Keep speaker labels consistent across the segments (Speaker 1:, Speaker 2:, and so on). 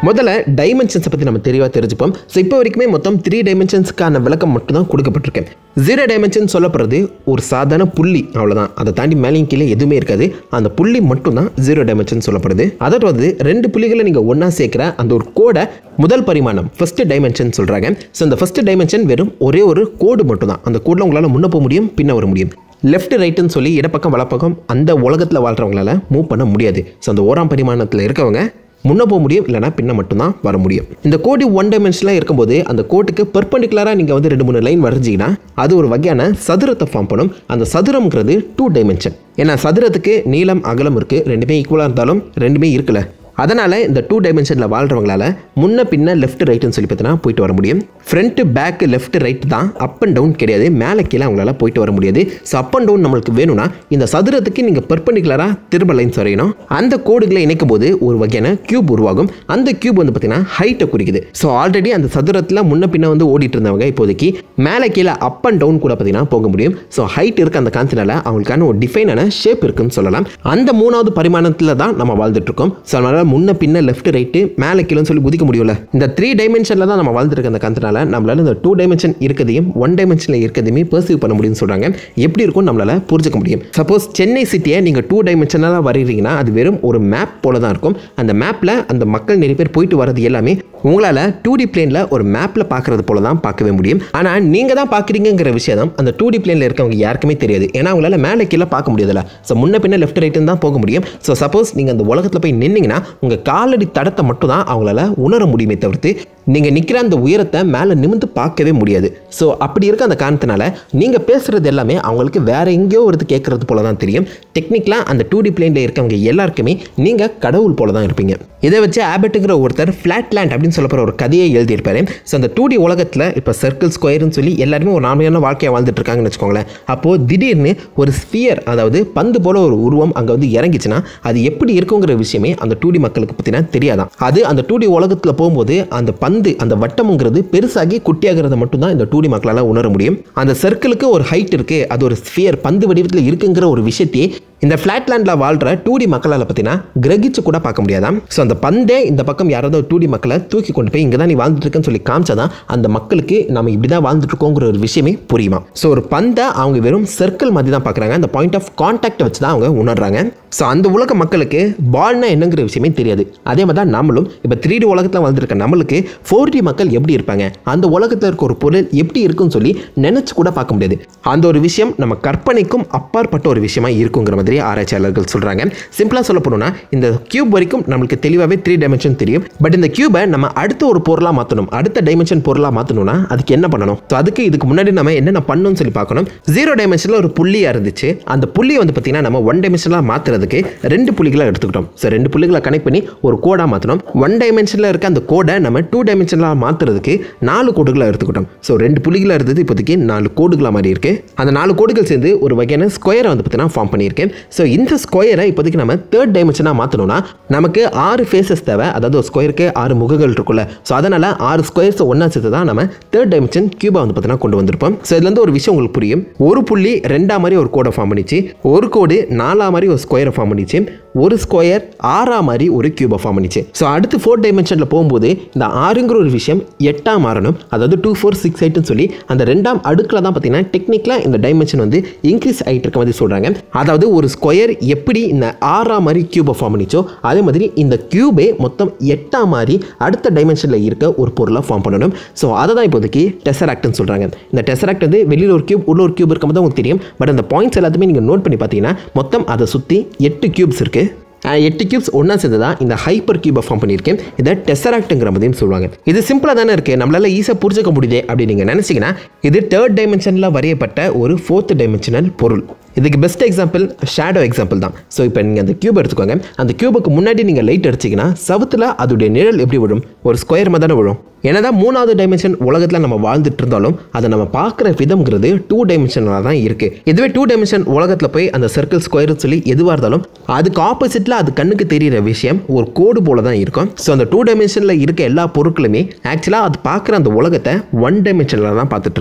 Speaker 1: முதல்ல டைமென்ஷன்ஸை பற்றி நம்ம தெளிவாக தெரிஞ்சுப்போம். ஸோ இப்போ வரைக்குமே மொத்தம் 3 டைமென்ஷன்ஸ்க்கான விளக்கம் மட்டும் தான் கொடுக்கப்பட்டிருக்கேன். 0 டைமென்ஷன் சொல்லப்படுறது ஒரு சாதாரண புள்ளி, அவ்வளோதான். அதை தாண்டி மேலேயும் கீழே எதுவுமே இருக்காது. அந்த புள்ளி மட்டும் தான் 0 டைமென்ஷன் சொல்லப்படுது. அதாவது 2 புள்ளிகளை நீங்கள் ஒன்றா சேர்க்குற அந்த ஒரு கோடை முதல் பரிமாணம் ஃபர்ஸ்ட் டைமென்ஷன் சொல்கிறாங்க. ஸோ அந்த ஃபர்ஸ்ட் டைமென்ஷன் வெறும் ஒரே ஒரு கோடு மட்டும் தான். அந்த கோடில் உங்களால் முன்ன போக முடியும், பின்ன வர முடியும். லெஃப்ட் ரைட்டுன்னு சொல்லி இடப்பக்கம் வலப்பக்கம் அந்த உலகத்தில் வாழ்கிறவங்களால மூவ் பண்ண முடியாது. ஸோ அந்த ஓராம் பரிமாணத்தில் இருக்கவங்க முன்ன போக முடியும், இல்லைனா பின்ன மட்டும்தான் வர முடியும். இந்த கோடு 1 டைமென்ஷனில் இருக்கும்போது அந்த கோட்டுக்கு பெர்பெண்டிகுலராக நீங்கள் வந்து 2-3 லைன் வரைஞ்சிங்கன்னா அது ஒரு வகையான சதுரத்தை ஃபார்ம் பண்ணும். அந்த சதுரம்ங்கிறது 2 டைமென்ஷன். ஏன்னா சதுரத்துக்கு நீளம் அகலம் இருக்குது, ரெண்டுமே ஈக்குவலாக இருந்தாலும் ரெண்டுமே இருக்குல்ல. அதனால் இந்த 2 டைமென்ஷனில் வாழ்கிறவங்களால முன்ன பின்ன லெஃப்ட் ரைட்டுன்னு சொல்லி பார்த்தீங்கன்னா போயிட்டு வர முடியும். ஃப்ரண்ட்டு பேக்கு லெஃப்ட் ரைட் தான், அப் அண்ட் டவுன் கிடையாது. மேலே கீழே அவங்களால போயிட்டு வர முடியாது. ஸோ அப் அண்ட் டவுன் நம்மளுக்கு வேணும்னா இந்த சதுரத்துக்கு நீங்கள் பெர்பெண்டிகுலராக திரும்ப லைன்ஸ் வரையணும். அந்த கோடுகளை இணைக்கும் போது ஒரு வகையான கியூப் உருவாகும். அந்த கியூப் வந்து பார்த்தீங்கன்னா ஹைட்டை குறிக்குது. ஸோ ஆல்ரெடி அந்த சதுரத்தில் முன்ன பின்ன வந்து ஓடிட்டு இருந்தவங்க இப்போதைக்கு மேலே கீழே அப் அண்ட் டவுன் கூட பார்த்தீங்கன்னா போக முடியும். ஸோ ஹைட் இருக்க அந்த கான்செப்ட்னால அவங்களுக்கான ஒரு டிஃபைனான ஷேப் இருக்குன்னு சொல்லலாம். அந்த 3வது பரிமாணத்தில் தான் நம்ம வாழ்ந்துட்டு இருக்கோம். ஸோ அதனால முன்ன பின்ன லெஃப்ட் ரைட்டு மேலே கீழே சொல்லி குதிக்க முடியல. இந்த 3 டைமென்ஷனில் தான் நம்ம வாழ்ந்துட்டு இருக்க அந்த கான்செப்ட்னால நம்மளால இந்த 2 டைமென்ஷன் இருக்கிறதையும் 1 டைமென்ஷனில் இருக்கிறதையுமே பெர்சீவ் பண்ண முடியும்னு சொல்கிறாங்க. எப்படி இருக்கும் நம்மளால புரிஞ்சுக்க முடியும். சப்போஸ் சென்னை சிட்டியை நீங்கள் 2 டைமென்ஷனாக வரைகிறீங்கன்னா அது வெறும் ஒரு மேப் போல தான் இருக்கும். அந்த மேப்பில் அந்த மக்கள் நிறைய பேர் போயிட்டு வரது எல்லாமே உங்களால் 2D பிளேனில் ஒரு மேப்பில் பார்க்குறது போல தான் பார்க்கவே முடியும். ஆனால் நீங்கள் தான் பார்க்குறீங்கிற விஷயம் தான் அந்த 2D பிளேனில் இருக்கவங்க யாருக்குமே தெரியாது. ஏன்னா அவங்களால மேலே கீழே பார்க்க முடியாதுல்ல. ஸோ முன்ன பின்ன லெஃப்ட் ரைட்டுன்னு தான் போக முடியும். ஸோ சப்போஸ் நீங்கள் அந்த உலகத்தில் போய் நின்னீங்கன்னா உங்கள் காலடி தடத்தை மட்டும் தான் அவங்களால உணர முடியுமே தவிர்த்து நீங்கள் நிற்கிற அந்த உயரத்தை மேலே நிமிந்து பார்க்கவே முடியாது. ஸோ அப்படி இருக்க அந்த காரணத்தினால நீங்கள் பேசுகிறது எல்லாமே அவங்களுக்கு வேற எங்கேயோ ஒரு கேட்குறது போல தான் தெரியும். டெக்னிக்கலாக அந்த 2D பிளேனில் இருக்கவங்க எல்லாருக்குமே நீங்கள் கடவுள் போல தான் இருப்பீங்க. இதை வச்சு ஆபர்ட்டுங்கிற ஒருத்தர் ஃப்ளாட் லேண்ட் அப்படின்னு சொல்லப்படுற ஒரு கதையை எழுதியிருப்பாரு. ஸோ அந்த 2D உலகத்தில் இப்போ சர்க்கிள் ஸ்கொயர்னு சொல்லி எல்லாருமே ஒரு நார்மலான வாழ்க்கையை வாழ்ந்துட்டு இருக்காங்கன்னு வச்சுக்கோங்களேன். அப்போது திடீர்னு ஒரு ஸ்பியர், அதாவது பந்து போல ஒரு உருவம் அங்கே வந்து இறங்கிச்சுன்னா அது எப்படி இருக்குங்கிற விஷயமே அந்த 2D மக்களுக்கு பார்த்தீங்கன்னா தெரியாதான். அது அந்த 2D உலகத்தில் போகும்போது அந்த பந்து, அந்த வட்டம்ங்கிறது பெருசாகி குட்டியாகிறத மட்டும் தான் இந்த 2D மக்களால் உணர முடியும். அந்த சர்க்கிளுக்கு ஒரு ஹைட் இருக்கு, அது ஒரு ஸ்பியர் பந்து வடிவத்தில் இருக்குங்கிற ஒரு விஷயத்தையே இந்த ஃப்ளாட்லேண்டில் வாழ்கிற 2D மக்களால் பார்த்தீங்கன்னா கிரகிச்சு கூட பார்க்க முடியாதான். ஸோ அந்த பந்தே இந்த பக்கம் யாராவது 2D மக்களை தூக்கி கொண்டு போய் இங்கே தான் நீ வாழ்ந்துட்டு இருக்கேன்னு சொல்லி காமிச்சாதான் அந்த மக்களுக்கு நம்ம இப்படி தான் வாழ்ந்துட்டு இருக்கோங்கிற ஒரு விஷயமே புரியுமா. ஸோ ஒரு பந்தை அவங்க வெறும் சர்க்கிள் மாதிரி தான் பார்க்குறாங்க. அந்த பாயிண்ட் ஆஃப் கான்டாக்டை வச்சு தான் அவங்க உணர்றாங்க. ஸோ அந்த உலக மக்களுக்கு பால்னா என்னங்கிற விஷயமே தெரியாது. அதே மாதிரி தான் நம்மளும் இப்போ 3D உலகத்தில் வாழ்ந்துருக்க நம்மளுக்கு 4D மக்கள் எப்படி இருப்பாங்க, அந்த உலகத்தில் இருக்க ஒரு பொருள் எப்படி இருக்குன்னு சொல்லி நினைச்சு கூட பார்க்க முடியாது. அந்த ஒரு விஷயம் நம்ம கற்பனைக்கும் அப்பாற்பட்ட ஒரு விஷயமா இருக்குங்கிற மாதிரி ஆராய்ச்சியாளர்கள் சொல்றாங்க. சிம்பிளா சொல்ல போனா இந்த கியூப் வரைக்கும் நமக்கு தெளிவாகவே 3 டைமென்ஷன் தெரியும். பட் இந்த கியூபை நம்ம அடுத்த ஒரு பொருளாக மாற்றணும், அடுத்த டைமென்ஷன் பொருளாக மாற்றணும்னா அதுக்கு என்ன பண்ணணும்? ஸோ அதுக்கு இதுக்கு முன்னாடி நம்ம என்னென்ன பண்ணணும்னு சொல்லி பார்க்கணும். 0 டைமென்ஷனில் ஒரு புள்ளியாக இருந்துச்சு. அந்த புள்ளியை வந்து பார்த்தீங்கன்னா நம்ம 1 டைமென்ஷனாக மாற்றுறதுக்கு 2 புள்ளிகளை எடுத்துக்கிட்டோம். ஸோ 2 புள்ளிகளை கனெக்ட் பண்ணி ஒரு கோடாக மாற்றணும். 1 டைமென்ஷனில் இருக்க அந்த கோடை நம்ம 2 டைமென்ஷனாக மாற்றுறதுக்கு 4 கோடுகளை எடுத்துக்கிட்டோம். ஸோ 2 புள்ளிகளை இருந்தது இப்போதைக்கு 4 கோடுகளாக மாதிரி இருக்கு. அந்த 4 கோடுகள் சேர்ந்து ஒரு வகையான ஸ்கொயரை வந்து பார்த்தீங்கன்னா ஃபார்ம் பண்ணியிருக்கேன். ஸோ இந்த ஸ்கொயரை இப்போதைக்கு நம்ம 3rd டைமென்ஷனாக மாற்றணும்னா நமக்கு 6 ஃபேஸஸ் தேவை. அதாவது ஒரு ஸ்கொயருக்கு 6 முகங்கள் இருக்குல்ல. ஸோ அதனால் 6 ஸ்கொயர்ஸ் ஒன்றா சேர்த்து தான் நம்ம 3rd டைமென்ஷன் கியூபை வந்து பார்த்தீங்கன்னா கொண்டு வந்திருப்போம். ஸோ இதுலேருந்து ஒரு விஷயம் உங்களுக்கு புரியும். ஒரு புள்ளி 2 மாதிரி ஒரு கோடை ஃபார்ம் பண்ணிச்சு, ஒரு கோடு 4 மாதிரி ஒரு ஸ்கொயரை ஃபார்ம் பண்ணிச்சு, ஒரு ஸ்கொயர் 6 மாதிரி ஒரு கியூபை ஃபார்ம் பண்ணிச்சு. ஸோ அடுத்து 4th டைமென்ஷனில் போகும்போது இந்த 6ங்கிற ஒரு விஷயம் 8 மாறணும். அதாவது 2 4 6 8ன்னு சொல்லி அந்த 2ஆம் அடுக்கில் தான் பார்த்தீங்கன்னா டெக்னிக்கலாக இந்த டைமென்ஷன் வந்து இன்க்ரீஸ் ஆகிட்டு இருக்க மாதிரி சொல்கிறாங்க. அதாவது ஒரு ஸ்கொயர் எப்படி இந்த 6 மாதிரி கியூபை ஃபார்ம் பண்ணிச்சோ அதே மாதிரி இந்த கியூபே மொத்தம் 8 மாதிரி அடுத்த டைமென்ஷனில் இருக்க ஒரு பொருளை ஃபார்ம் பண்ணணும். ஸோ அதை தான் இப்போதைக்கு டெசராக்ட்னு சொல்கிறாங்க. இந்த டெசராக்ட் வந்து வெளியில் ஒரு கியூப் உள்ள ஒரு கியூப் இருக்கும்போது தான் உங்களுக்கு தெரியும். பட் அந்த பாயிண்ட்ஸ் எல்லாத்தையுமே நீங்கள் நோட் பண்ணி பார்த்தீங்கன்னா மொத்தம் அதை சுற்றி 8 கியூப்ஸ் இருக்குது. 8 கியூப்ஸ் ஒன்றா சேர்ந்து தான் இந்த ஹைப்பர் கியூபை ஃபார்ம் பண்ணியிருக்கேன். இதை டெசராக்ட்ங்கிற மாதிரியும் சொல்லுவாங்க. இது சிம்பிளாக தானே இருக்குது, நம்மளால ஈஸியாக புரிஞ்சுக்க முடியுது அப்படின்னு நீங்கள் நினச்சிங்கன்னா இது 3rd டைமென்ஷனில் வரையப்பட்ட ஒரு 4th டைமென்ஷனல் பொருள். இதுக்கு பெஸ்ட் எக்ஸாம்பிள் ஷேடோ எக்ஸாம்பிள் தான். ஸோ இப்போ நீங்கள் அந்த கியூப் எடுத்துக்கோங்க. அந்த கியூபுக்கு முன்னாடி நீங்கள் லைட் அடிச்சிங்கன்னா சவுத்தில் அதோடைய நிழல் எப்படி விழும்? ஒரு ஸ்கொயர் மாதிரி தானே விழும். என்னதான் 3வது டைமென்ஷன் உலகத்தில் நம்ம வாழ்ந்துட்டு இருந்தாலும் அதை நம்ம பார்க்குற விதம்ங்கிறது 2 டைமென்ஷனாக தான் இருக்குது. இதுவே 2 டைமென்ஷன் உலகத்தில் போய் அந்த சர்க்கிள் ஸ்கொயர் சொல்லி எதுவாக இருந்தாலும் அதுக்கு ஆப்போசிட்டில் அது கண்ணுக்கு தெரிகிற விஷயம் ஒரு கோடு போல தான் இருக்கும். ஸோ அந்த 2 டைமென்ஷனில் இருக்க எல்லா பொருட்களுமே ஆக்சுவலாக அது பார்க்குற அந்த உலகத்தை 1 டைமென்ஷனில் தான் பார்த்துட்ருக்கு.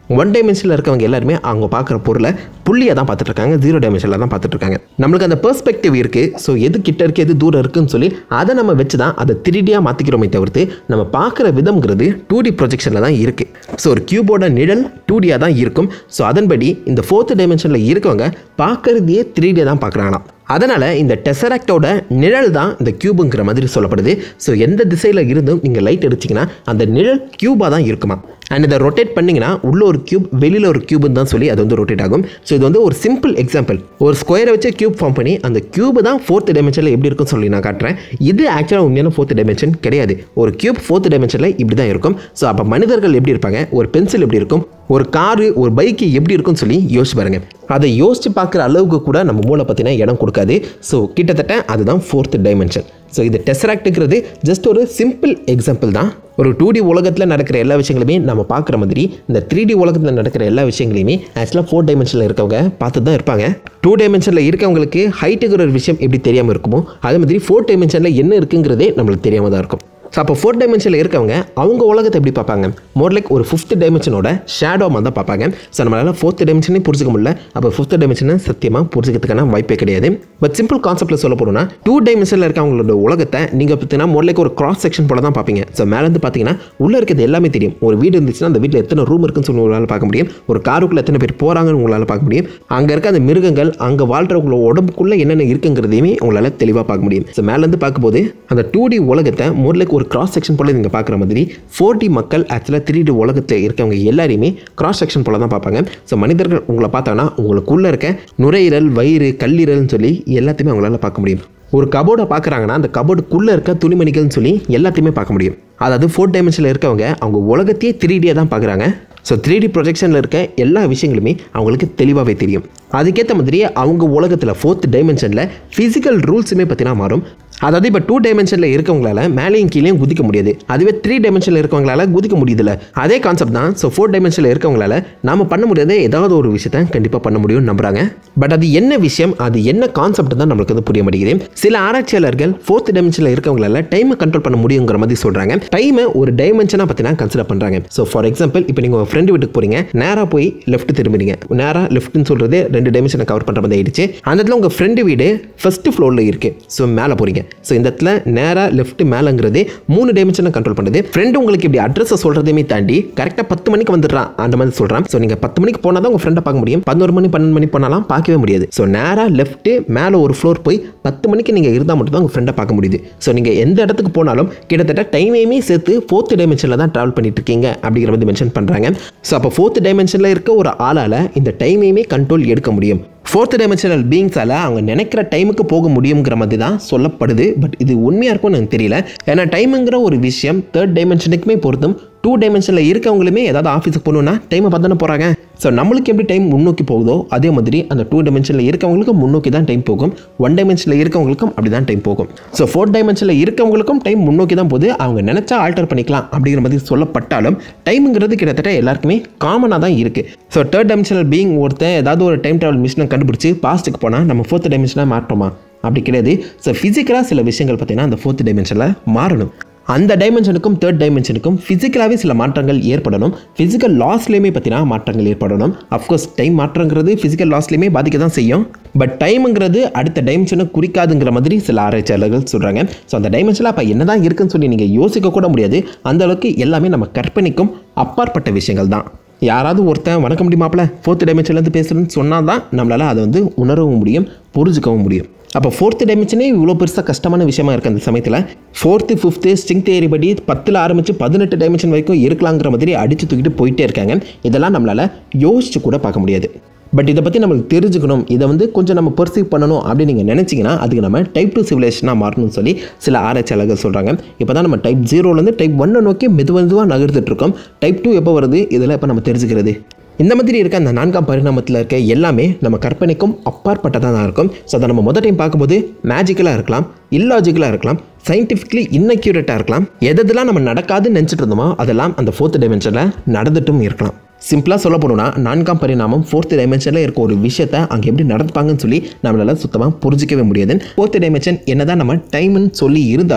Speaker 1: 1 டைமென்ஷனில் இருக்கவங்க எல்லாருமே அவங்க பார்க்குற பொருளை புள்ளியாக தான் பார்த்துட்டு இருக்காங்க, 0 டைமென்ஷனில் தான் பார்த்துட்டு இருக்காங்க. நம்மளுக்கு அந்த பெர்ஸ்பெக்டிவ் இருக்குது. ஸோ எது கிட்ட இருக்குது எது தூரம் இருக்குன்னு சொல்லி அதை நம்ம வச்சு தான் அதை 3Dயாக மாற்றிக்கிறோமே தவிர்த்து நம்ம பார்க்குற விதம்ங்கிறது 2D ப்ரொஜெக்ஷனில் தான் இருக்குது. ஸோ ஒரு கியூபோட நிழல் 2Dயாக தான் இருக்கும். ஸோ அதன்படி இந்த 4th டைமென்ஷனில் இருக்கவங்க பார்க்குறதையே 3D தான் பார்க்குறாங்களாம். அதனால் இந்த டெசராக்டோட நிழல் தான் இந்த கியூபுங்கிற மாதிரி சொல்லப்படுது. ஸோ எந்த திசையில் இருந்தும் நீங்கள் லைட் அடிச்சிங்கன்னா அந்த நிழல் கியூபாக தான் இருக்குமா. அண்ட் இதை ரொட்டேட் பண்ணிங்கன்னா உள்ள ஒரு கியூப் வெளியில் ஒரு கியூப்னு தான் சொல்லி அது வந்து ரொட்டேட் ஆகும். ஸோ இது வந்து ஒரு சிம்பிள் எக்ஸாம்பிள். ஒரு ஸ்கொயரை வச்சு கியூப் ஃபார்ம் பண்ணி அந்த கியூப் தான் 4th டைமென்ஷனில் எப்படி இருக்குன்னு சொல்லி நான் காட்டுறேன். இது ஆக்சுவலாக உண்மையான 4th டைமென்ஷன் கிடையாது. ஒரு கியூப் 4th டைமென்ஷனில் இப்படி தான் இருக்கும். ஸோ அப்போ மனிதர்கள் எப்படி இருப்பாங்க, ஒரு பென்சில் எப்படி இருக்கும், ஒரு காரு ஒரு பைக்கு எப்படி இருக்குன்னு சொல்லி யோசிச்சு பாருங்கள். அதை யோசித்து பார்க்குற அளவுக்கு கூட நம்ம மூளை பார்த்தீங்கன்னா இடம் கொடுக்காது. ஸோ கிட்டத்தட்ட அதுதான் 4th டைமென்ஷன். ஸோ இது டெசராக்டுங்கிறது ஜஸ்ட் ஒரு சிம்பிள் எக்ஸாம்பிள் தான். ஒரு 2D உலகத்தில் நடக்கிற எல்லா விஷயங்களுமே நம்ம பார்க்குற மாதிரி இந்த 3D உலகத்தில் நடக்கிற எல்லா விஷயங்களையுமே ஆக்சுவலாக 4 டைமென்ஷனில் இருக்கவங்க பார்த்து தான் இருப்பாங்க. 2 டைமென்ஷனில் இருக்கவங்களுக்கு ஹைட்டுங்கிற ஒரு விஷயம் எப்படி தெரியாமல் இருக்குமோ அதே மாதிரி 4 டைமென்ஷனில் என்ன இருக்குங்கிறதே நம்மளுக்கு தெரியாமல் தான் இருக்கும். ஸோ அப்போ 4th டைமென்ஷனில் இருக்கவங்க அவங்க உலகத்தை எப்படி பார்ப்பாங்க, மோர் லைக் ஒரு 5th டைமென்ஷனோட ஷேடோ மாதிரி தான் பார்ப்பாங்க. ஸோ நம்மளால் 4th டைமென்ஷனே புரிஞ்சிக்க முடியல. அப்போ 5th டைமென்ஷனை சத்தியமாக புரிஞ்சிக்கிறதுக்கான வாய்ப்பே கிடையாது. பட் சிம்பிள் கான்செப்ட்டில் சொல்ல போகிறோம்னா 2 டைமென்ஷனில் இருக்கவங்களோட உலகத்தை நீங்கள் பார்த்தீங்கன்னா மோர் லைக் ஒரு கிராஸ் செக்ஷன் போல தான் பார்ப்பீங்க. ஸோ மேலேருந்து பார்த்தீங்கன்னா உள்ளே இருக்கிறது எல்லாமே தெரியும். ஒரு வீடு இருந்துச்சுன்னா அந்த வீட்டில் எத்தனை ரூம் இருக்குன்னு சொல்லி உங்களால் பார்க்க முடியும். ஒரு காருக்குள்ளே எத்தனை பேர் போகிறாங்கன்னு உங்களால் பார்க்க முடியும். அங்கே இருக்க அந்த மிருகங்கள் அங்கே வாழ்கிறவங்களோட உடம்புக்குள்ளே என்னென்ன இருக்குங்கிறதையுமே உங்களால் தெளிவாக பார்க்க முடியும். ஸோ மேலேருந்து பார்க்கும்போது அந்த 2D உலகத்தை மோர் லைக் ஒரு கிராஸ் செக்ஷன் போல நீங்கள் பார்க்குற மாதிரி 4D மக்கள் ஆக்சுவலாக 3D உலகத்தில் இருக்கவங்க எல்லாரையுமே கிராஸ் செக்ஷன் போல தான் பார்ப்பாங்க. ஸோ மனிதர்கள் உங்களை பார்த்தாங்கன்னா உங்களுக்குள்ளே இருக்க நுரையீரல், வயிறு, கல்லீரல்னு சொல்லி எல்லாத்தையுமே அவங்களால பார்க்க முடியும். ஒரு கபோர்டை பார்க்குறாங்கன்னா அந்த கபோர்டுக்குள்ளே இருக்க துணிமணிகள்னு சொல்லி எல்லாத்தையுமே பார்க்க முடியும். அதாவது 4th டைமென்ஷனில் இருக்கவங்க அவங்க உலகத்தையே 3Dயாக தான் பார்க்குறாங்க. ஸோ 3D ப்ரொஜெக்ஷனில் இருக்க எல்லா விஷயங்களுமே அவங்களுக்கு தெளிவாகவே தெரியும். அதுக்கேற்ற மாதிரி அவங்க உலகத்தில் 4th டைமென்ஷனில் ஃபிசிக்கல் ரூல்ஸுமே பார்த்தீங்கன்னா மாறும். அதாவது இப்போ 2 டைமென்ஷனில் இருக்கவங்களால மேலேயும் கீழேயும் குதிக்க முடியாது. அதுவே 3 டைமென்ஷனில் இருக்கவங்களால குதிக்க முடியுதுல்ல, அதே கான்செப்ட் தான். ஸோ 4 டைமென்ஷனில் இருக்கவங்களால நாம் பண்ண முடியாத ஏதாவது ஒரு விஷயத்தை கண்டிப்பாக பண்ண முடியும்னு நம்புறாங்க. பட் அது என்ன விஷயம், அது என்ன கான்செப்ட் தான் நம்மளுக்கு வந்து புரிய மாட்டேங்குது. சில ஆராய்ச்சியாளர்கள் 4th டைமென்ஷனில் இருக்கவங்களால டைமை கண்ட்ரோல் பண்ண முடியுங்கிற மாதிரி சொல்கிறாங்க. டைமை ஒரு டைமென்ஷனாக பார்த்தீங்கன்னா கன்சிடர் பண்ணுறாங்க. ஸோ ஃபார் எக்ஸாம்பிள் இப்போ நீங்கள் ஒரு ஃப்ரெண்டு வீட்டுக்கு போகிறீங்க, நேராக போய் லெஃப்ட் திரும்புறீங்க. நேராக லெஃப்ட்னு சொல்கிறது 2 டைமென்ஷனை கவர் பண்ணுற மாதிரி ஆயிடுச்சு. அந்த இடத்துல உங்கள் ஃப்ரெண்டு வீடு ஃபர்ஸ்ட் ஃப்ளோரில் இருக்குது. ஸோ மேலே போகிறீங்க. ஸோ இந்த இடத்துல நேராக லெஃப்ட் மேலேங்கிறது 3 டைமென்ஷனை கண்ட்ரோல் பண்ணுது. ஃப்ரெண்டு உங்களுக்கு இப்படி அட்ரஸை சொல்கிறதையுமே தாண்டி கரெக்டாக 10 மணிக்கு வந்துடுறான் அந்த மாதிரி சொல்கிறான். ஸோ நீங்கள் 10 மணிக்கு போனால் தான் உங்கள் ஃப்ரெண்டை பார்க்க முடியும். 11 மணி 12 மணி போனாலாம் பார்க்கவே முடியாது. ஸோ நேராக லெஃப்ட்டு மேலே ஒரு ஃப்ளோர் போய் 10 மணிக்கு நீங்கள் இருந்தால் மட்டும் தான் உங்கள் ஃப்ரெண்டை பார்க்க முடியுது. ஸோ நீங்கள் எந்த இடத்துக்கு போனாலும் கிட்டத்தட்ட டைமையுமே சேர்த்து 4th டைமென்ஷனில் தான் ட்ராவல் பண்ணிட்டு இருக்கீங்க அப்படிங்கிற மாதிரி மென்ஷன் பண்ணுறாங்க. ஸோ அப்போ 4th டைமென்ஷனில் இருக்க ஒரு ஆளால் இந்த டைமையுமே கண்ட்ரோல் எடுக்க முடியும். 4th டைமென்ஷனல் பீயிங்ஸால் அவங்க நினைக்கிற டைமுக்கு போக முடியுங்கிற மாதிரி தான் சொல்லப்படுது. பட் இது உண்மையாக இருக்கும்னு எனக்கு தெரியல. ஏன்னா டைமுங்கிற ஒரு விஷயம் 3rd டைமென்ஷனுக்குமே பொறுத்தும் 2 டைமென்ஷனில் இருக்கவங்களுமே ஏதாவது ஆஃபீஸுக்கு போகணுன்னா டைமை பார்த்து தானே போகிறாங்க. ஸோ நம்மளுக்கு எப்படி டைம் முன்னோக்கி போகுதோ அதே மாதிரி அந்த 2 டைமென்ஷனில் இருக்கவங்களுக்கும் முன்னோக்கி தான் டைம் போகும். 1 டைமென்ஷனில் இருக்கவங்களுக்கும் அப்படி தான் டைம் போகும். ஸோ 4th டைமென்ஷனில் இருக்கவங்களுக்கும் டைம் முன்னோக்கி தான் போகுது. அவங்க நினச்சா ஆல்டர் பண்ணிக்கலாம் அப்படிங்கிற மாதிரி சொல்லப்பட்டாலும் டைமுங்கிறது கிட்டத்தட்ட எல்லாருக்குமே காமனாக தான் இருக்குது. ஸோ 3rd டைமென்ஷனல் பீயிங் ஒருத்தன் ஏதாவது ஒரு டைம் ட்ராவல் மிஷினை கண்டுபிடிச்சி பாஸ்ட்டுக்கு போனால் நம்ம 4th டைமென்ஷனாக மாற்றோமா? அப்படி கிடையாது. ஸோ ஃபிசிக்கலாக சில விஷயங்கள் பார்த்தீங்கன்னா அந்த 4th டைமென்ஷனில் மாறணும். அந்த டைமென்ஷனுக்கும் 3rd டைமென்ஷனுக்கும் ஃபிசிக்கலாகவே சில மாற்றங்கள் ஏற்படணும். ஃபிசிக்கல் லாஸ்லேயுமே பார்த்தீங்கன்னா மாற்றங்கள் ஏற்படணும். அஃப்கோர்ஸ் டைம் மாற்றங்கிறது ஃபிசிக்கல் லாஸ்லேயுமே பாதிக்க தான் செய்யும். பட் டைமுங்கிறது அடுத்த டைமென்ஷனை குறிக்காதுங்கிற மாதிரி சில ஆராய்ச்சியாளர்கள் சொல்கிறாங்க. ஸோ அந்த டைமென்ஷனில் அப்போ என்ன தான் இருக்குன்னு சொல்லி நீங்கள் யோசிக்க கூட முடியாது. அந்த அளவுக்கு எல்லாமே நம்ம கற்பனைக்கும் அப்பாற்பட்ட விஷயங்கள் தான். யாராவது ஒருத்தன் வணக்கம் முடியும் மாப்பிள்ள 4th டைமென்ஷன்லேருந்து பேசுகிறேன்னு சொன்னால் தான் நம்மளால் அதை வந்து உணரவும் முடியும், புரிஞ்சுக்கவும் முடியும். அப்போ 4th டைமென்ஷனே இவ்வளோ பெருசாக கஷ்டமான விஷயமா இருக்குது. அந்த சமயத்தில் 4th 5th ஸ்ட்ரிங் தியரி படி 10ல் ஆரம்பித்து 18 டைமென்ஷன் வரைக்கும் இருக்கலாங்கிற மாதிரி அடித்து தூக்கிட்டு போயிட்டே இருக்காங்க. இதெல்லாம் நம்மளால் யோசிச்சு கூட பார்க்க முடியாது. பட் இதை பற்றி நம்மளுக்கு தெரிஞ்சுக்கணும், இதை வந்து கொஞ்சம் நம்ம பெர்சீவ் பண்ணணும் அப்படின்னு நீங்கள் நினச்சிங்கன்னா அதுக்கு நம்ம டைப் 2 சிவிலைசேஷனாக மாறணும்னு சொல்லி சில ஆராய்ச்சியாளர்கள் சொல்கிறாங்க. இப்போ தான் நம்ம டைப் 0லேருந்து டைப் 1 நோக்கி மெதுவாக நகர்ந்துட்டுருக்கோம். டைப் 2 எப்போ வருது இதெல்லாம் இப்போ நம்ம தெரிஞ்சுக்கிறது. இந்த மாதிரி இருக்க அந்த 4ஆம் பரிணாமத்தில் இருக்க எல்லாமே நம்ம கற்பனைக்கும் அப்பாற்பட்டதாக தான் இருக்கும். ஸோ அதை நம்ம முதல் டைம் பார்க்கும்போது மேஜிக்கலாக இருக்கலாம், இல்லாஜிக்கலாக இருக்கலாம், சயின்டிஃபிக்லி இன்னக்யூரேட்டாக இருக்கலாம். எதெல்லாம் நம்ம நடக்காதுன்னு நினச்சிட்டு இருந்தோமோ அதெல்லாம் அந்த 4th டைமென்ஷனில் நடந்துட்டும் இருக்கலாம். சிம்பிளாக சொல்ல போனோம்னா 4ஆம் பரிணாமம் 4th டைமென்ஷனில் இருக்க ஒரு விஷயத்தை அங்கே எப்படி நடப்பாங்கன்னு சொல்லி நம்மளால் சுத்தமாக புரிஞ்சிக்கவே முடியாது. 4th டைமென்ஷன் என்ன தான் நம்ம டைம்னு சொல்லி இருந்தாலும்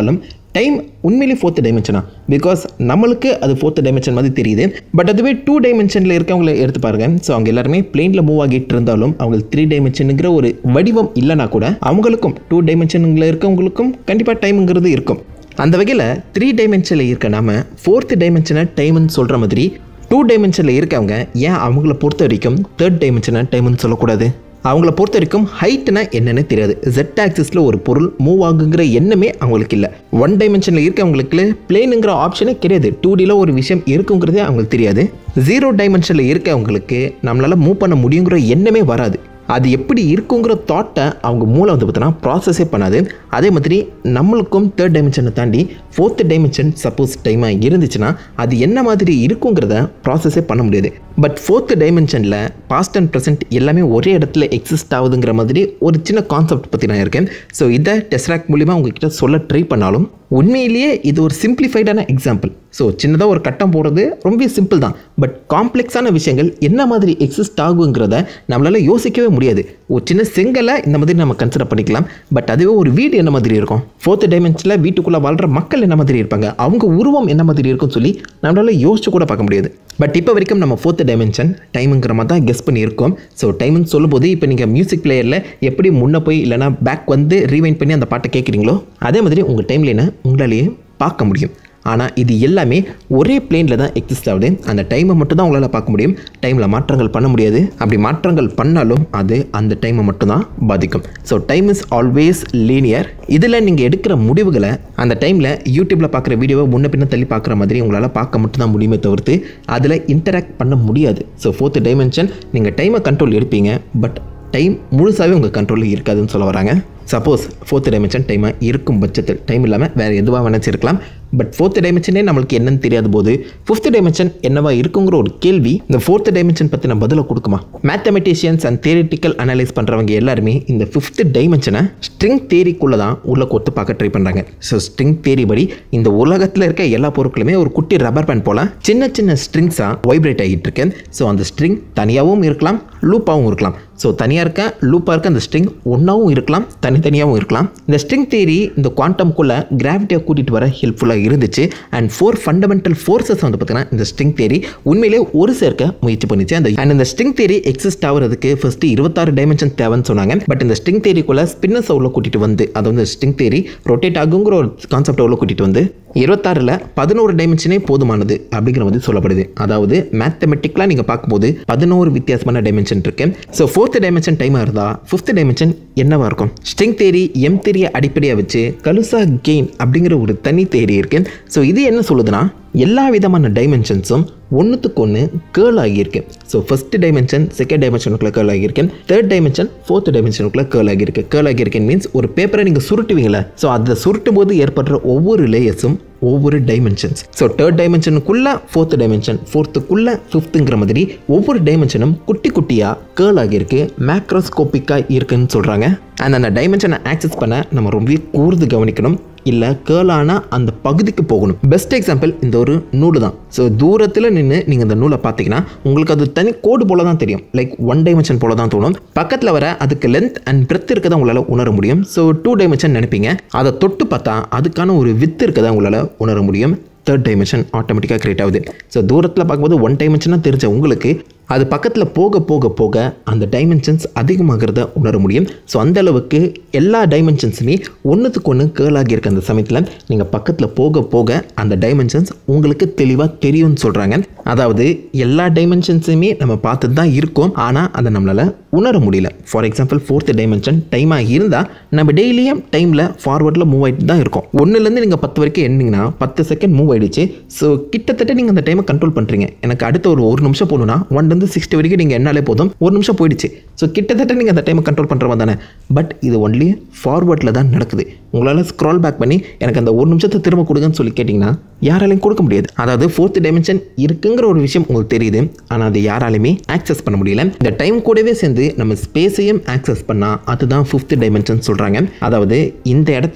Speaker 1: டைம் உண்மையிலே ஃபோர்த் டைமென்ஷனா? பிகாஸ் நம்மளுக்கு அது ஃபோர்த் டைமென்ஷன் மாதிரி தெரியுது. பட் அதுவே 2 டைமென்ஷனில் இருக்கவங்களை எடுத்து பாருங்க. ஸோ அவங்க எல்லாருமே பிளேனில் மூவ் ஆகிட்டு இருந்தாலும் அவங்க 3 டைமென்ஷனுங்கிற ஒரு வடிவம் இல்லைனா கூட அவங்களுக்கும் 2 டைமென்ஷனில் இருக்கவங்களுக்கும் கண்டிப்பாக டைமுங்கிறது இருக்கும். அந்த வகையில் 3 டைமென்ஷனில் இருக்க நாம 4th டைமென்ஷனை டைம்னு சொல்கிற மாதிரி 2 டைமென்ஷனில் இருக்கவங்க ஏன் அவங்கள பொறுத்த வரைக்கும் 3rd டைமென்ஷனை டைம்னு சொல்லக்கூடாது? அவங்கள பொறுத்த வரைக்கும் ஹைட்னா என்னன்னு தெரியாது. Z ஆக்சிஸில் ஒரு பொருள் மூவ் ஆகுங்கிற எண்ணமே அவங்களுக்கு இல்லை. 1 டைமென்ஷனில் இருக்கவங்களுக்கு பிளேனுங்கிற ஆப்ஷனே கிடையாது. 2Dயில் ஒரு விஷயம் இருக்குங்கிறதே அவங்களுக்கு தெரியாது. 0 டைமென்ஷனில் இருக்கவங்களுக்கு நம்மளால் மூவ் பண்ண முடியுங்கிற எண்ணமே வராது. அது எப்படி இருக்குங்கிற தாட்டை அவங்க மூளை வந்து பார்த்தோன்னா ப்ராசஸே பண்ணாது. அதே மாதிரி நம்மளுக்கும் 3rd டைமென்ஷனை தாண்டி 4th டைமென்ஷன் சப்போஸ் டைமாக இருந்துச்சுன்னா அது என்ன மாதிரி இருக்குங்கிறத ப்ராசஸே பண்ண முடியாது. பட் 4th டைமென்ஷனில் பாஸ்ட் அண்ட் ப்ரெசென்ட் எல்லாமே ஒரே இடத்துல எக்ஸிஸ்ட் ஆகுதுங்கிற மாதிரி ஒரு சின்ன கான்செப்ட் பற்றி நான் இருக்கேன். ஸோ இதை டெஸ்ராக்ட் மூலிமா உங்ககிட்ட சொல்ல ட்ரை பண்ணாலும் உண்மையிலேயே இது ஒரு சிம்பிளிஃபைடான எக்ஸாம்பிள். ஸோ சின்னதாக ஒரு கட்டம் போடுறது ரொம்ப சிம்பிள் தான். பட் காம்ப்ளெக்ஸான விஷயங்கள் என்ன மாதிரி எக்ஸிஸ்ட் ஆகுங்கிறத நம்மளால் யோசிக்கவே முடியாது. ஒரு சின்ன செங்கலை இந்த மாதிரி நம்ம கன்சிடர் பண்ணிக்கலாம். பட் அதுவே ஒரு வீடு என்ன மாதிரி இருக்கும், 4th டைமென்ஷனில் வீட்டுக்குள்ளே வாழ்கிற மக்கள் என்ன மாதிரி இருப்பாங்க, அவங்க உருவம் என்ன மாதிரி இருக்கும்னு சொல்லி நம்மளால் யோசிச்சு கூட பார்க்க முடியாது. பட் இப்போ வரைக்கும் நம்ம 4th டைமென்ஷன் டைமுங்கிற மாதிரி தான் கெஸ் பண்ணியிருக்கோம். ஸோ டைம்னு சொல்லும்போது இப்போ நீங்கள் மியூசிக் பிளேயரில் எப்படி முன்னே போய் இல்லைனா பேக் வந்து ரீவைண்ட் பண்ணி அந்த பாட்டை கேட்குறீங்களோ அதே மாதிரி உங்கள் டைம்லைனை உங்களாலேயே பார்க்க முடியும். ஆனால் இது எல்லாமே ஒரே பிளேனில் தான் எக்ஸிஸ்ட் ஆகுது. அந்த டைமை மட்டும் தான் உங்களால் பார்க்க முடியும். டைமில் மாற்றங்கள் பண்ண முடியாது. அப்படி மாற்றங்கள் பண்ணாலும் அது அந்த டைமை மட்டும் தான் பாதிக்கும். So time is always linear. இதில் நீங்கள் எடுக்கிற முடிவுகளை அந்த டைமில் யூடியூப்பில் பார்க்குற வீடியோவை முன்ன பின்ன தள்ளி பார்க்குற மாதிரி உங்களால் பார்க்க மட்டும் தான் முடியுமே தவிர்த்து அதில் இன்டராக்ட் பண்ண முடியாது. ஸோ 4th டைமென்ஷன் நீங்கள் டைமை கண்ட்ரோல் எடுப்பீங்க. பட் டைம் முழுசாகவே உங்கள் கண்ட்ரோலில் இருக்காதுன்னு சொல்ல வராங்க. சப்போஸ் 4th டைமென்ஷன் டைமாக இருக்கும் பட்சத்தில் டைம் இல்லாமல் வேறு எதுவாக நினச்சிருக்கலாம். பட் 4th டைமென்ஷனே நம்மளுக்கு என்னன்னு தெரியாத போது 5th டைமென்ஷன் என்னவா இருக்குங்கிற ஒரு கேள்வி இந்த 4th டைமென்ஷன் பற்றி நான் பதிலை கொடுக்குமா? மேத்தமெட்டிஷியன்ஸ் அண்ட் தியரிட்டிக்கல் அனலைஸ் பண்ணுறவங்க எல்லாருமே இந்த 5th டைமென்ஷனை ஸ்ட்ரிங் தியரிக்குள்ளே தான் உள்ள கொத்து பார்க்க ட்ரை பண்ணுறாங்க. ஸோ ஸ்ட்ரிங் தியரி படி இந்த உலகத்தில் இருக்க எல்லா பொருட்களுமே ஒரு குட்டி ரப்பர் பேண்ட் போல் சின்ன சின்ன ஸ்ட்ரிங்ஸாக வைப்ரேட் ஆகிட்டு இருக்கேன். ஸோ அந்த ஸ்ட்ரிங் தனியாகவும் இருக்கலாம், லூப்பாகவும் இருக்கலாம். ஸோ தனியாக இருக்க லூப்பாக இருக்க அந்த ஸ்ட்ரிங் ஒன்றாவும் இருக்கலாம், தனித்தனியாகவும் இருக்கலாம். இந்த ஸ்ட்ரிங் தியரி இந்த குவாண்டம்குள்ளே கிராவிட்டியை கூட்டிகிட்டு வர ஹெல்ப்ஃபுல்லாக இருந்துச்சு. அண்ட் 4 ஃபண்டமெண்டல் ஃபோர்ஸஸ் வந்து பார்த்தீங்கன்னா இந்த ஸ்ட்ரிங் தியரி உண்மையிலே ஒரு சேர்க்க முயற்சி பண்ணிச்சு. இந்த ஸ்ட்ரிங் தியரி எக்ஸிஸ்ட் ஆகிறதுக்கு ஃபர்ஸ்ட் 26 டைமென்ஷன் தேவைன்னு சொன்னாங்க. பட் இந்த ஸ்ட்ரிங் தியரிக்குள்ளே ஸ்பின்னர்ஸ் உள்ள கூட்டிகிட்டு வந்து அதை வந்து ஸ்ட்ரிங் தியரி ரொட்டேட் ஆகுங்கிற ஒரு கான்செப்ட் உள்ள கூட்டிகிட்டு வந்து 26ல் 11 டைமென்ஷனே போதுமானது அப்படிங்கிற மாதிரி சொல்லப்படுது. அதாவது மேத்தமெட்டிக்கலாக நீங்கள் பார்க்கும்போது 11 வித்தியாசமான டைமென்ஷன் இருக்கு. ஸோ 4th டைமென்ஷன் டைமாக இருந்தால் 5th டைமென்ஷன் என்னவா இருக்கும்? ஸ்ட்ரிங் தியரி M தியரியை அடிப்படையாக வச்சு கலுசா கெயின் அப்படிங்கிற ஒரு தனி தியரி இருக்கு. ஸோ இது என்ன சொல்லுதுன்னா எல்லா விதமான டைமென்ஷன்ஸும் ஒன்றுத்துக்கு ஒன்று கேர்ள் ஆகியிருக்கு. ஸோ 1st டைமென்ஷன் 2nd டைமென்ஷனுக்குள்ளே கேர்ள் ஆகியிருக்கேன், 3rd டைமென்ஷன் 4th டைமென்ஷனுக்குள்ளே கேர்ள் ஆகியிருக்கு. கேர்ள் ஆகியிருக்கேன் மீன்ஸ் ஒரு பேப்பரை நீங்கள் சுருட்டுவீங்களா, ஸோ அதை சுருட்டும் போது ஏற்படுற ஒவ்வொரு லேயர்ஸும் ஒவ்வொரு டைமென்ஷன்ஸ். ஸோ 3rd டைமென்ஷனுக்குள்ள 4th டைமென்ஷன், 4th-க்குள்ள 5th-ங்கிற மாதிரி ஒவ்வொரு டைமென்ஷனும் குட்டி குட்டியாக கேர்ள் ஆகியிருக்கு, மேக்ரோஸ்கோப்பிக்காக இருக்குன்னு சொல்கிறாங்க. அந்த டைமென்ஷனை ஆக்சஸ் பண்ண நம்ம ரொம்ப கூர்ந்து கவனிக்கணும். இல்லை கேர்ளான அந்த பகுதிக்கு போகணும். பெஸ்ட் எக்ஸாம்பிள் இந்த ஒரு நூல் தான். ஸோ தூரத்தில் நின்று நீங்கள் இந்த நூலை பார்த்தீங்கன்னா உங்களுக்கு அது தனி கோடு போல தான் தெரியும். லைக் 1 டைமென்ஷன் போல தான் தோணும். பக்கத்தில் வர அதுக்கு லென்த் அண்ட் பிரெத் இருக்க தான் உங்களால் உணர முடியும். ஸோ 2 டைமென்ஷன் நினைப்பீங்க, அதை தொட்டு பார்த்தா அதுக்கான ஒரு வித்து இருக்க தான் உங்களால் உணர முடியும். 3rd டைமென்ஷன் ஆட்டோமேட்டிக்காக கிரியேட் ஆகுது. ஸோ தூரத்தில் பார்க்கும்போது 1 டைமென்ஷனாக தெரிஞ்ச உங்களுக்கு அது பக்கத்தில் போக போக போக அந்த டைமென்ஷன்ஸ் அதிகமாகிறத உணர முடியும். ஸோ அந்த அளவுக்கு எல்லா டைமென்ஷன்ஸுமே ஒன்றுத்துக்கு ஒன்று கேர்ள் ஆகியிருக்க அந்த சமயத்தில் நீங்கள் பக்கத்தில் போக போக அந்த டைமென்ஷன்ஸ் உங்களுக்கு தெளிவாக தெரியும்னு சொல்கிறாங்க. அதாவது எல்லா டைமென்ஷன்ஸுமே நம்ம பார்த்து தான் இருக்கோம், ஆனால் அதை நம்மளால் உணர முடியல. ஃபார் எக்ஸாம்பிள் 4th டைமென்ஷன் டைமாக இருந்தால் நம்ம டெய்லியும் டைமில் ஃபார்வர்டில் மூவ் ஆகிட்டு தான் இருக்கோம். 1லேருந்து நீங்கள் 10 வரைக்கும் எண்ணிங்கன்னா 10 செகண்ட் மூவ் ஆகிடுச்சு. ஸோ கிட்டத்தட்ட நீங்கள் அந்த டைமை கண்ட்ரோல் பண்ணுறீங்க. எனக்கு அடுத்த ஒரு நிமிஷம் போகணுன்னா 1 60 வரைக்கும் நீங்கள் என்னாலே போதும், 1 நிமிஷம் போயிடுச்சு. ஸோ கிட்டத்தட்ட நீங்கள் அந்த டைமை கண்ட்ரோல் பண்ணுற மாதிரி தானே. பட் இது ஒன்லி ஃபார்வர்டில் தான் நடக்குது. உங்களால் ஸ்க்ரால் பேக் பண்ணி எனக்கு அந்த 1 நிமிஷத்தை திரும்ப கொடுங்கன்னு சொல்லி கேட்டிங்கன்னா யாராலையும் கொடுக்க முடியாது. அதாவது 4th டைமென்ஷன் இருக்குங்கிற ஒரு விஷயம் உங்களுக்கு தெரியுது, ஆனால் அது யாராலையுமே ஆக்சஸ் பண்ண முடியல. இந்த டைம் கூடவே சேர்ந்து நம்ம ஸ்பேஸையும் ஆக்சஸ் பண்ணால் அதுதான் 5th டைமென்ஷன் சொல்கிறாங்க. அதாவது இந்த இடத்துல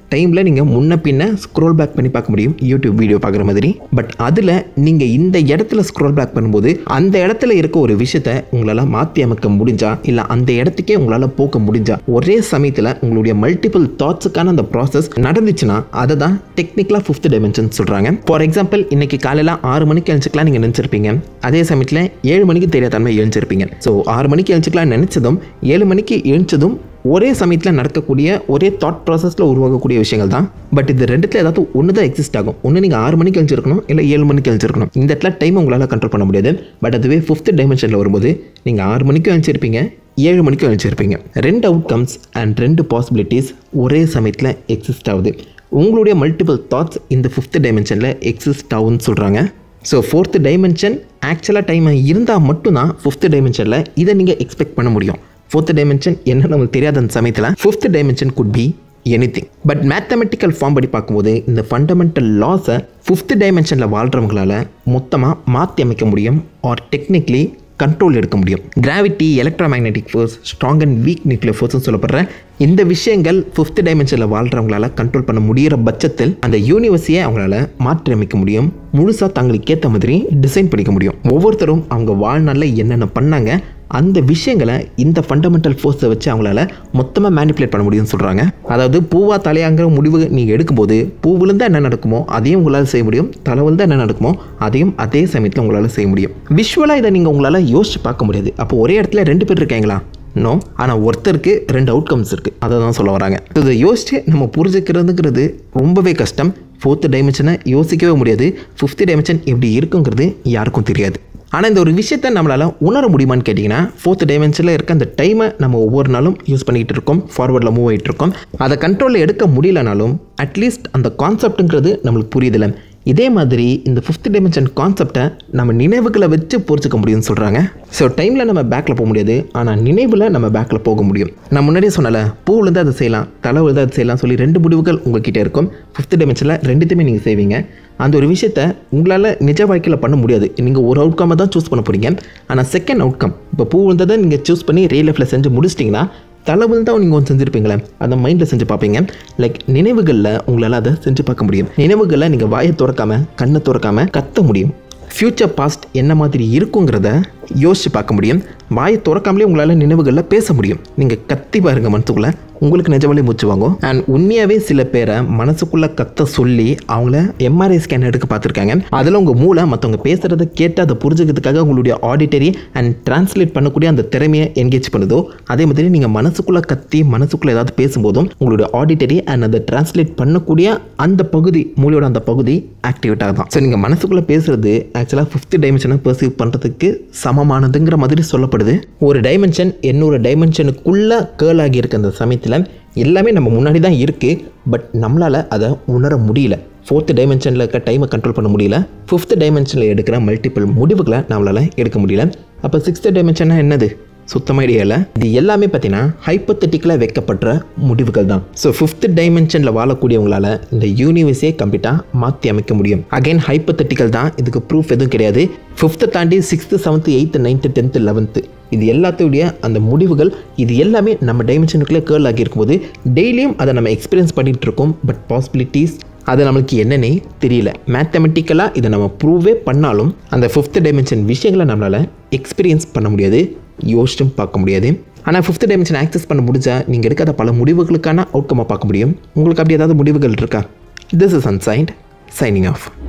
Speaker 1: டைமில் நீங்கள் முன்ன பின்ன ஸ்க்ரோல் பேக் பண்ணி பார்க்க முடியும், யூடியூப் வீடியோ பார்க்குற மாதிரி. பட் அதில் நீங்கள் இந்த இடத்துல ஸ்க்ரோல் பேக் பண்ணும்போது அந்த இடத்துல இருக்க ஒரு விஷயத்தை உங்களால் மாற்றி அமைக்க முடிஞ்சா, இல்லை அந்த இடத்துக்கே உங்களால் போக்க முடிஞ்சா, ஒரே சமயத்தில் உங்களுடைய மல்டிபிள் தாட்ஸுக்கான அந்த ப்ராசஸ் நடந்துச்சுன்னா அதை தான் டெக்னிக்கலாக 5th டைமென்ஷன் சொல்கிறாங்க. ஃபார் எக்ஸாம்பிள், இன்னைக்கு காலையில் 6 மணிக்கு எழுந்துக்கலாம் நீங்கள் நினச்சிருப்பீங்க, அதே சமயத்தில் 7 மணிக்கு தெரியாதன்மை எழுந்திருப்பீங்க. ஸோ 6 மணிக்கு எழுந்துக்கலாம் நினச்சதும் 7 மணிக்கு எழுந்ததும் ஒரே சமயத்தில் நடக்கக்கூடிய ஒரே தாட் ப்ராசஸில் உருவாகக்கூடிய விஷயங்கள் தான். பட் இது ரெண்டுத்தில் ஏதாவது ஒன்று தான் எக்ஸிஸ்ட் ஆகும். ஒன்று நீங்கள் 6 மணிக்கு எழுந்திருக்கணும், இல்லை 7 மணிக்கு எழுந்திருக்கணும். இந்த இடத்துல டைம் உங்களால் கண்ட்ரோல் பண்ண முடியாது. பட் அதுவே 5th டைமென்ஷனில் வரும்போது நீங்கள் 6 மணிக்கும் எழுந்திருப்பீங்க, 7 மணிக்கும் எழுந்திருப்பீங்க. 2 அவுட்கம்ஸ் அண்ட் 2 பாசிபிலிட்டிஸ் ஒரே சமயத்தில் எக்ஸிஸ்ட் ஆகுது. உங்களுடைய மல்டிபிள் தாட்ஸ் இந்த 5th டைமென்ஷனில் எக்ஸிஸ்ட் ஆகுன்னு சொல்கிறாங்க. ஸோ 4th டைமென்ஷன் ஆக்சுவலாக டைம் இருந்தால் மட்டும்தான் 5th டைமென்ஷனில் இதை நீங்கள் எக்ஸ்பெக்ட் பண்ண முடியும். 4th டைமென்ஷன் என்ன நமக்கு தெரியாத அந்த சமயத்தில் 5th dimension could be anything. But mathematical form படி பார்க்கும்போது இந்த ஃபண்டமெண்டல் லாஸை 5th டைமென்ஷனில் வாழ்கிறவங்களால மொத்தமாக மாற்றி அமைக்க முடியும், ஆர் டெக்னிக்கலி கண்ட்ரோல் எடுக்க முடியும். Gravity, electromagnetic force, strong and weak nuclear ஃபோர்ஸ்னு சொல்லப்படுற இந்த விஷயங்கள் 5th டைமென்ஷனில் வாழ்கிறவங்களால கண்ட்ரோல் பண்ண முடிகிற பட்சத்தில் அந்த யூனிவர்ஸையே அவங்களால மாற்றி அமைக்க முடியும், முழுசாக தங்களுக்கு ஏற்ற மாதிரி டிசைன் பண்ணிக்க முடியும். ஒவ்வொருத்தரும் அவங்க வாழ்நாளில் என்னென்ன பண்ணாங்க அந்த விஷயங்களை இந்த ஃபண்டமெண்டல் ஃபோர்ஸை வச்சு அவங்களால மொத்தமாக மேனிப்புலேட் பண்ண முடியும்னு சொல்கிறாங்க. அதாவது பூவா தலையாங்கிற முடிவு நீங்கள் எடுக்கும்போது பூ விழுந்தால் என்ன நடக்குமோ அதையும் உங்களால் செய்ய முடியும், தலை விழுந்தால் என்ன நடக்குமோ அதையும் அதே சமயத்தில் உங்களால் செய்ய முடியும். விஷுவலாக இதை நீங்கள் உங்களால் யோசிச்சு பார்க்க முடியாது. அப்போ ஒரே இடத்துல 2 பேர் இருக்காங்களா? நோ. ஆனால் ஒருத்தருக்கு 2 அவுட்கம்ஸ் இருக்குது, அதை தான் சொல்ல வராங்க. இதை யோசிச்சு நம்ம புரிஞ்சுக்கிறதுங்கிறது ரொம்பவே கஷ்டம். 4th டைமென்ஷனை யோசிக்கவே முடியாது. 5th டைமென்ஷன் எப்படி இருக்குங்கிறது யாருக்கும் தெரியாது. ஆனால் இந்த ஒரு விஷயத்தை நம்மளால் உணர முடியுமான்னு கேட்டிங்கன்னா 4th டைமென்ஷனில் இருக்க அந்த டைமை நம்ம ஒவ்வொரு நாளும் யூஸ் பண்ணிகிட்டு இருக்கோம், ஃபார்வர்டில் மூவ் ஆகிட்டு இருக்கோம். அதை கண்ட்ரோலில் எடுக்க முடியலனாலும் அட்லீஸ்ட் அந்த கான்செப்ட்டுங்கிறது நம்மளுக்கு புரியுதில்லை. இதே மாதிரி இந்த 5th டைமென்ஷன் கான்செப்டை நம்ம நினைவுகளை வச்சு புரிஞ்சுக்க முடியும்னு சொல்கிறாங்க. ஸோ டைமில் நம்ம பேக்கில் போக முடியாது, ஆனால் நினைவில் நம்ம பேக்கில் போக முடியும். நான் முன்னாடியே சொன்னல, பூ விழுந்தால் அதை செய்யலாம், தலை விழுந்தால் அதை செய்யலாம் சொல்லி 2 முடிவுகள் உங்கள்கிட்ட இருக்கும். 5th டைமென்ஷனில் 2த்தையுமே நீங்கள் செய்வீங்க. அந்த ஒரு விஷயத்தை உங்களால் நிஜ வாழ்க்கையில் பண்ண முடியாது. நீங்கள் ஒரு அவுட்கம்மை தான் சூஸ் பண்ண போகிறீங்க. ஆனால் செகண்ட் அவுட்கம், இப்போ பூ விழுந்ததை நீங்கள் சூஸ் பண்ணி ரியல் லைஃப்பில் செஞ்சு முடிச்சிட்டிங்கன்னா தலை விழுந்தால் நீங்கள் ஒன்று செஞ்சுருப்பீங்களே, அதை மைண்டில் செஞ்சு பார்ப்பீங்க. லைக் நினைவுகளில் உங்களால் அதை செஞ்சு பார்க்க முடியும். நினைவுகளில் நீங்கள் வாயை திறக்காமல் கண்ணை திறக்காமல் கத்த முடியும். ஃப்யூச்சர் பாஸ்ட் என்ன மாதிரி இருக்குங்கிறத யோசிச்சு பார்க்க முடியும். வாயை திறக்காமலே உங்களால் நினைவுகளில் பேச முடியும். நீங்கள் கத்தி பாருங்கள், மனசுக்குள்ளே உங்களுக்கு நிஜமாலே மூச்சு வாங்கும். அண்ட் உண்மையாகவே சில பேரை மனசுக்குள்ளே கத்த சொல்லி அவங்கள MRI ஸ்கேன் எடுக்க பார்த்துருக்காங்க. அதில் உங்கள் மூளை மற்றவங்க பேசுகிறத கேட்டு அதை புரிஞ்சுக்கிறதுக்காக உங்களுடைய ஆடிட்டரி அண்ட் டிரான்ஸ்லேட் பண்ணக்கூடிய அந்த திறமையை என்கேஜ் பண்ணுதோ, அதே மாதிரி நீங்கள் மனசுக்குள்ளே கத்தி மனசுக்குள்ளே ஏதாவது பேசும்போதும் உங்களுடைய ஆடிட்டரி அண்ட் அதை டிரான்ஸ்லேட் பண்ணக்கூடிய அந்த பகுதி, மூளையோட அந்த பகுதி ஆக்டிவேட் ஆகும். ஸோ நீங்கள் மனசுக்குள்ளே பேசுகிறது ஆக்சுவலாக 5th டைமென்ஷனை பர்சீவ் பண்ணுறதுக்கு சமமானதுங்கிற மாதிரி சொல்லப்படுது. ஒரு டைமென்ஷன் இன்னொரு டைமென்ஷனுக்குள்ளே கேர்ள் ஆகி இருக்க அந்த சமயத்தில் எல்லாமே நம்ம முன்னாடி தான் இருக்குது, பட் நம்மளால் அதை உணர முடியல. 4th டைமென்ஷனில் இருக்க டைமை கண்ட்ரோல் பண்ண முடியல. 5th டைமென்ஷனில் எடுக்கிற மல்டிபிள் முடிவுகளை நம்மளால் எடுக்க முடியல. அப்போ 6th டைமென்ஷன்னா என்னது? சுத்தமாக ஐடியா இல்லை. இது எல்லாமே பார்த்தீங்கன்னா ஹைப்போதெட்டிக்கலாக வைக்கப்பட்ட முடிவுகள் தான். ஸோ 5th டைமென்ஷனில் வாழக்கூடியவங்களால் இந்த யூனிவர்ஸே கம்ப்ளீட்டாக மாற்றி அமைக்க முடியும். அகைன் ஹைப்போதெட்டிக்கல் தான், இதுக்கு ப்ரூஃப் எதுவும் கிடையாது. 5th தாண்டி 6th 7th 8th 9th 10th 11th இது எல்லாத்தையுடைய அந்த முடிவுகள் இது எல்லாமே நம்ம டைமென்ஷனுக்குள்ளே கேர்ள் ஆகி இருக்கும்போது டெய்லியும் அதை நம்ம எக்ஸ்பீரியன்ஸ் பண்ணிகிட்டு இருக்கோம். பட் பாசிபிலிட்டிஸ் அது நம்மளுக்கு என்னன்னே தெரியல. மேத்தமெட்டிக்கலாக இதை நம்ம ப்ரூவே பண்ணாலும் அந்த 5th டைமென்ஷன் விஷயங்களை நம்மளால் எக்ஸ்பீரியன்ஸ் பண்ண முடியாது, யோசிச்சும் பார்க்க முடியாது. ஆனால் 5th டைமென்ஷன் ஆக்சஸ் பண்ண முடிஞ்சால் நீங்கள் எடுக்காத பல முடிவுகளுக்கான அவுட்கமாக பார்க்க முடியும். உங்களுக்கு அப்படி ஏதாவது முடிவுகள் இருக்கா? This is ancient, signing of.